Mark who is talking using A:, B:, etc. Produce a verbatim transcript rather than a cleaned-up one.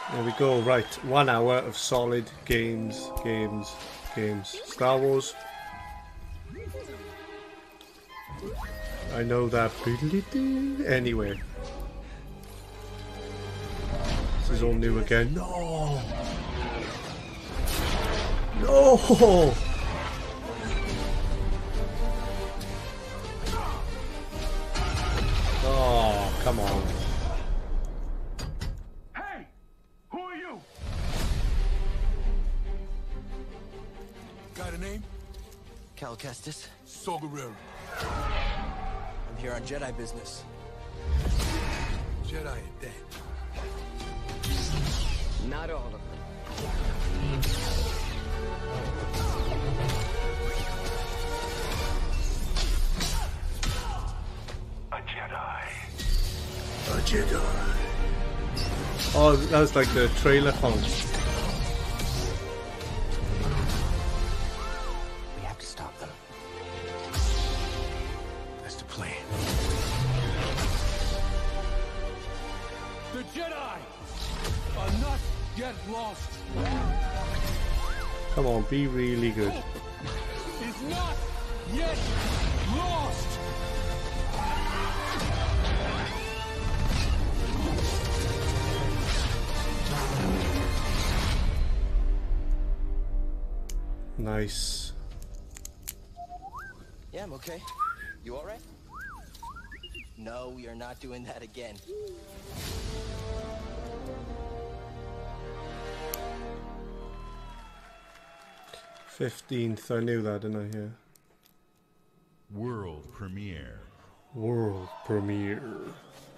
A: There we go, right. One hour of solid games, games, games. Star Wars. I know that. Anyway. This is all new again. No! No! Oh, come on.
B: Hey! Who are you?
C: Got a name?
D: Cal Kestis.
C: Saw Gerrera.
D: I'm here on Jedi business.
C: Jedi are dead.
D: Not all of them.
B: A Jedi.
A: A Jedi. Oh, that was like the trailer font.
D: We have to stop them.
C: That's the plan.
B: The Jedi are not yet lost.
A: Come on, be really good.
B: Is not yet lost.
A: Nice.
D: Yeah, I'm okay. You all right? No, we are not doing that again.
A: fifteenth, I knew that, didn't I? Yeah.
E: World premiere.
A: World premiere.